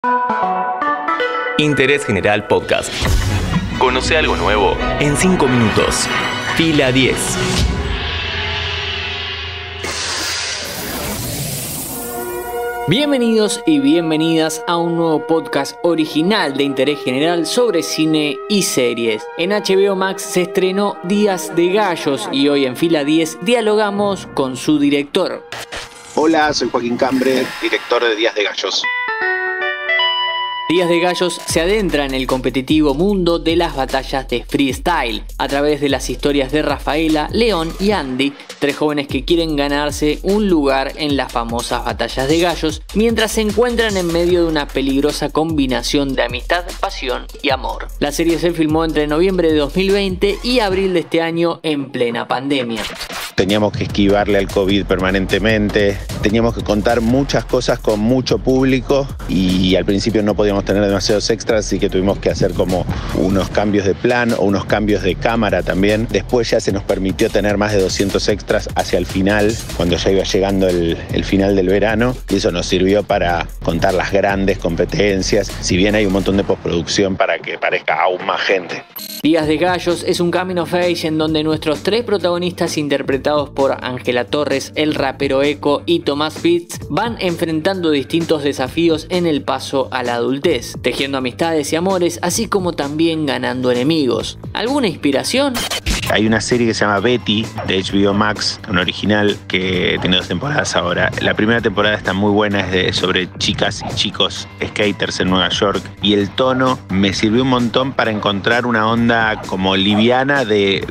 Interés General Podcast. Conoce algo nuevo en 5 minutos. Fila 10. Bienvenidos y bienvenidas a un nuevo podcast original de Interés General sobre cine y series. En HBO Max se estrenó Días de Gallos y hoy en Fila 10 dialogamos con su director. Hola, soy Joaquín Cambre, director de Días de Gallos. Días de Gallos se adentra en el competitivo mundo de las batallas de freestyle a través de las historias de Rafaela, León y Andy, 3 jóvenes que quieren ganarse un lugar en las famosas batallas de gallos mientras se encuentran en medio de una peligrosa combinación de amistad, pasión y amor. La serie se filmó entre noviembre de 2020 y abril de este año en plena pandemia. Teníamos que esquivarle al COVID permanentemente, teníamos que contar muchas cosas con mucho público y al principio no podíamos tener demasiados extras, así que tuvimos que hacer como unos cambios de plan o unos cambios de cámara también. Después ya se nos permitió tener más de 200 extras hacia el final, cuando ya iba llegando el final del verano, y eso nos sirvió para contar las grandes competencias, si bien hay un montón de postproducción para que parezca aún más gente. Días de Gallos es un coming of age en donde nuestros 3 protagonistas interpretados por Ángela Torres, el rapero Eco y Tomás Fitz van enfrentando distintos desafíos en el paso a la adultez, tejiendo amistades y amores, así como también ganando enemigos. ¿Alguna inspiración? Hay una serie que se llama Betty de HBO Max, un original que tiene 2 temporadas ahora. La primera temporada está muy buena, es sobre chicas y chicos skaters en Nueva York, y el tono me sirvió un montón para encontrar una onda como liviana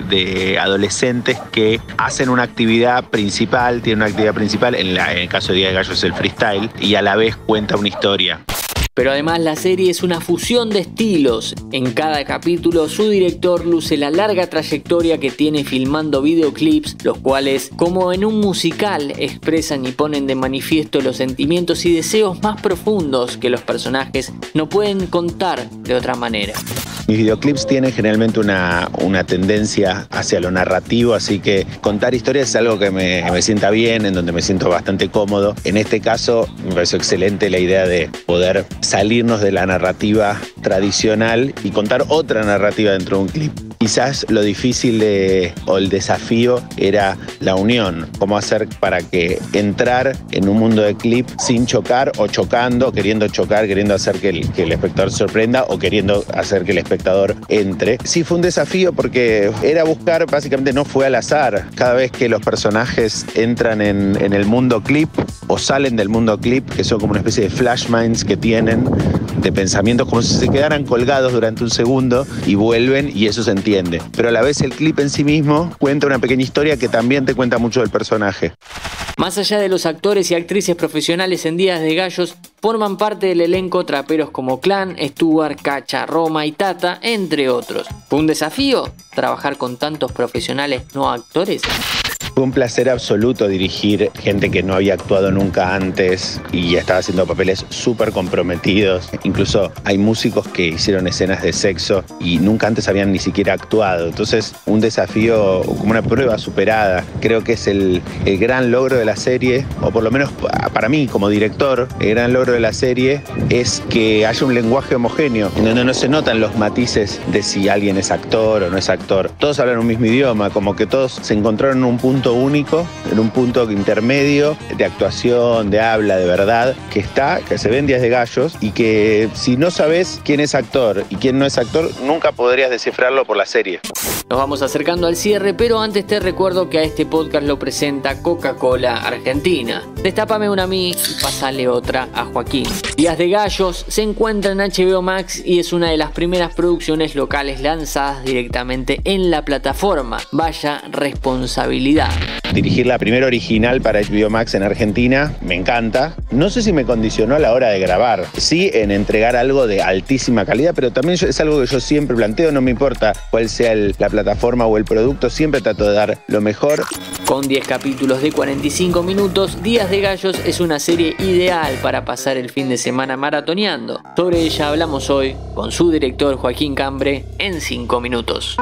de adolescentes que hacen una actividad principal, tienen una actividad principal, en el caso de Día de Gallos es el freestyle, y a la vez cuenta una historia. Pero además la serie es una fusión de estilos. En cada capítulo su director luce la larga trayectoria que tiene filmando videoclips, los cuales, como en un musical, expresan y ponen de manifiesto los sentimientos y deseos más profundos que los personajes no pueden contar de otra manera. Mis videoclips tienen generalmente una tendencia hacia lo narrativo, así que contar historias es algo que me sienta bien, en donde me siento bastante cómodo. En este caso me pareció excelente la idea de poder salirnos de la narrativa tradicional y contar otra narrativa dentro de un clip. Quizás lo difícil o el desafío era la unión, cómo hacer para que entrar en un mundo de clip sin chocar o chocando, queriendo chocar, queriendo hacer que el espectador se sorprenda o queriendo hacer que el espectador entre. Sí, fue un desafío porque era buscar, básicamente no fue al azar. Cada vez que los personajes entran en el mundo clip o salen del mundo clip, que son como una especie de flash minds que tienen, de pensamientos como si se quedaran colgados durante un segundo y vuelven y eso se entiende. Pero a la vez el clip en sí mismo cuenta una pequeña historia que también te cuenta mucho del personaje. Más allá de los actores y actrices profesionales en Días de Gallos, forman parte del elenco traperos como Clan, Stuart, Cacha, Roma y Tata, entre otros. ¿Fue un desafío trabajar con tantos profesionales no actores? Fue un placer absoluto dirigir gente que no había actuado nunca antes y estaba haciendo papeles súper comprometidos. Incluso hay músicos que hicieron escenas de sexo y nunca antes habían ni siquiera actuado. Entonces, un desafío, como una prueba superada. Creo que es el gran logro de la serie, o por lo menos para mí como director, el gran logro de la serie es que haya un lenguaje homogéneo, en donde no se notan los matices de si alguien es actor o no es actor. Todos hablan un mismo idioma, como que todos se encontraron en un punto único, en un punto intermedio de actuación, de habla, de verdad, que se ve en Días de Gallos, y que si no sabes quién es actor y quién no es actor, nunca podrías descifrarlo por la serie. Nos vamos acercando al cierre, pero antes te recuerdo que a este podcast lo presenta Coca-Cola Argentina. Destápame una a mí y pasale otra a Joaquín. Días de Gallos se encuentra en HBO Max y es una de las primeras producciones locales lanzadas directamente en la plataforma. Vaya responsabilidad. Dirigir la primera original para HBO Max en Argentina me encanta. No sé si me condicionó a la hora de grabar. Sí, en entregar algo de altísima calidad, pero también es algo que yo siempre planteo. No me importa cuál sea la plataforma o el producto, siempre trato de dar lo mejor. Con 10 capítulos de 45 minutos, Días de Gallos es una serie ideal para pasar el fin de semana maratoneando. Sobre ella hablamos hoy con su director Joaquín Cambre en 5 minutos.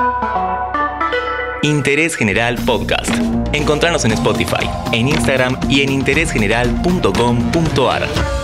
Interés General Podcast. Encontranos en Spotify, en Instagram y en interésgeneral.com.ar.